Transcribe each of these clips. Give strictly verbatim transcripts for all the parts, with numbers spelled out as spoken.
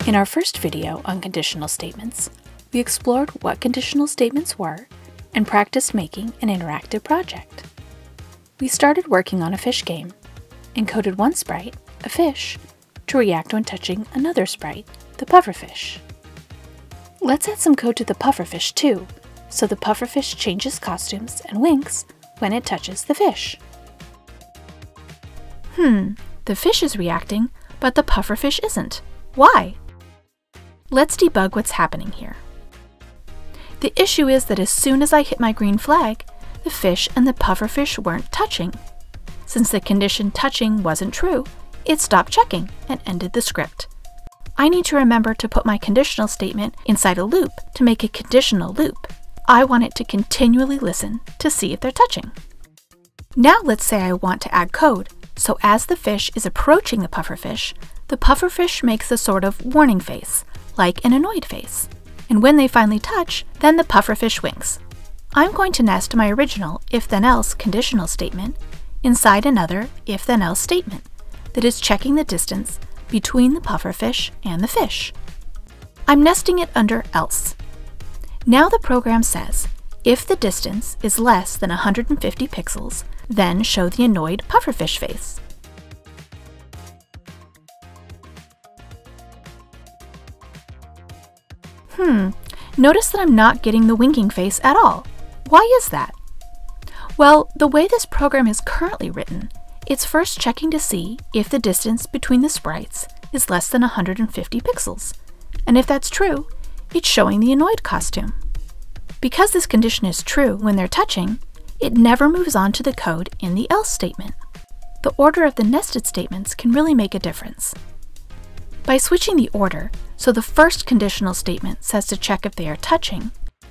In our first video on conditional statements, we explored what conditional statements were and practiced making an interactive project. We started working on a fish game and coded one sprite, a fish, to react when touching another sprite, the pufferfish. Let's add some code to the pufferfish too, so the pufferfish changes costumes and winks when it touches the fish. Hmm, the fish is reacting, but the pufferfish isn't. Why? Let's debug what's happening here. The issue is that as soon as I hit my green flag, the fish and the pufferfish weren't touching. Since the condition touching wasn't true, it stopped checking and ended the script. I need to remember to put my conditional statement inside a loop to make a conditional loop. I want it to continually listen to see if they're touching. Now let's say I want to add code, so as the fish is approaching the pufferfish, the pufferfish makes a sort of warning face, like an annoyed face. And when they finally touch, then the pufferfish winks. I'm going to nest my original if-then-else conditional statement inside another if-then-else statement that is checking the distance between the pufferfish and the fish. I'm nesting it under else. Now the program says, if the distance is less than one hundred fifty pixels, then show the annoyed pufferfish face. Hmm, notice that I'm not getting the winking face at all. Why is that? Well, the way this program is currently written, it's first checking to see if the distance between the sprites is less than one hundred fifty pixels. And if that's true, it's showing the annoyed costume. Because this condition is true when they're touching, it never moves on to the code in the else statement. The order of the nested statements can really make a difference. By switching the order, so the first conditional statement says to check if they are touching.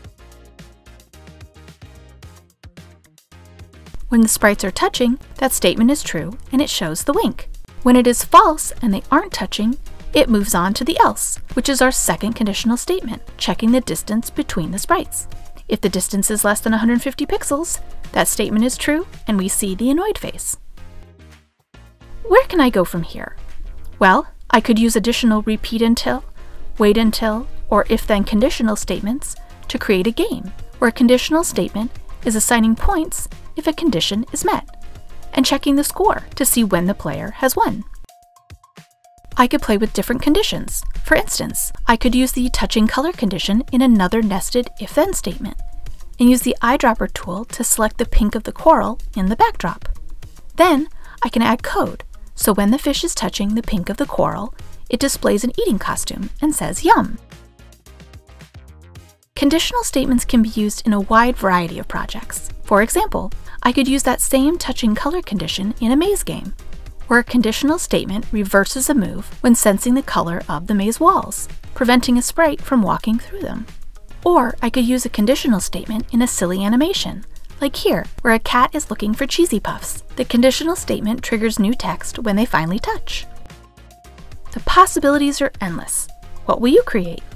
When the sprites are touching, that statement is true and it shows the wink. When it is false and they aren't touching, it moves on to the else, which is our second conditional statement, checking the distance between the sprites. If the distance is less than one hundred fifty pixels, that statement is true and we see the annoyed face. Where can I go from here? Well, I could use additional repeat until, wait until, or if-then conditional statements to create a game where a conditional statement is assigning points if a condition is met, and checking the score to see when the player has won. I could play with different conditions. For instance, I could use the touching color condition in another nested if-then statement, and use the eyedropper tool to select the pink of the coral in the backdrop. Then, I can add code, so when the fish is touching the pink of the coral, it displays an eating costume and says yum. Conditional statements can be used in a wide variety of projects. For example, I could use that same touching color condition in a maze game, where a conditional statement reverses a move when sensing the color of the maze walls, preventing a sprite from walking through them. Or I could use a conditional statement in a silly animation, like here, where a cat is looking for cheesy puffs. The conditional statement triggers new text when they finally touch. The possibilities are endless. What will you create?